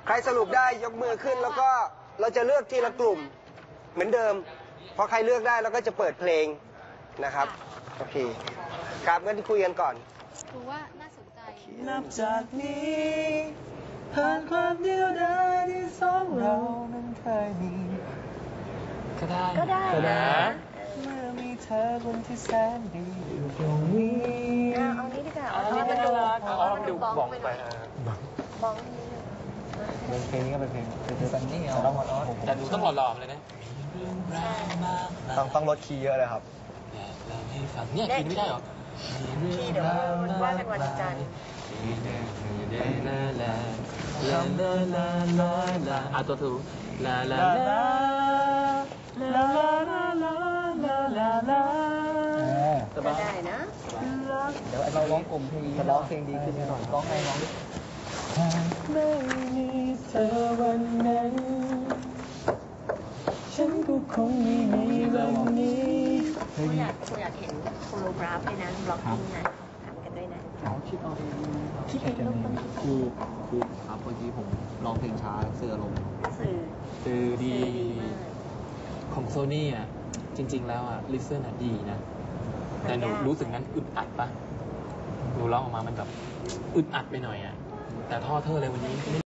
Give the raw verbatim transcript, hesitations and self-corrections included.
ใครสรุปได้ยกมือขึ้นแล้วก็เราจะเลือกทีละกลุ่มเหมือนเดิมพอใครเลือกได้เราก็จะเปิดเพลงนะครับโอเคครับงั้นคุยกันก่อนดูว่าน่าสนใจนับจากนี้ผ่านความเดียวดายที่สองเรานั้นเคยมีก็ได้ก็ได้นะเมื่อมีเธอคนที่แสนดีอยู่ตรงนี้เอานี้ดีกว่าเอานี้มาดูเอามาดูบ้องไปบ้องนี้เพลงนี้ก็เป็นเพลงเป็นเพลงแบบนี้เอาต้องมาอแต่ดูต้องหล่อๆเลยนะต้องต้องลดคีย์เยอะเลยครับเนี่ยคีย์ไม่ได้หรอที่เดี๋ยวว่ากันวันจันทร์ลาลาลาลาลาอ่ะตัวถูลาลาลาลาลาลาลาลาลาก็ได้นะเดี๋ยวเราร้องกลมเพลงจะร้องเพลงดีขึ้นหน่อยร้องไงร้องดิไม่มีเธอวันนั้นฉันก็คงไม่มีวันนี้คุณอยากคุณอยากเห็นโคโรกราฟด้วยนะบล็อกกิ้งนะทำกันด้วยนะเขาคิดเอาเองคิดเองคือคือครับเมื่อกี้ผมร้องเพลงช้าเสือลงสื่อสื่อดีของโซนี่อ่ะจริงๆแล้วอ่ะลิสเซนอ่ะดีนะแต่หนูรู้สึกนั้นอึดอัดปะหนูร้องออกมามันแบบอึดอัดไปหน่อยอ่ะแต่ท่อเธอเลยวันนี้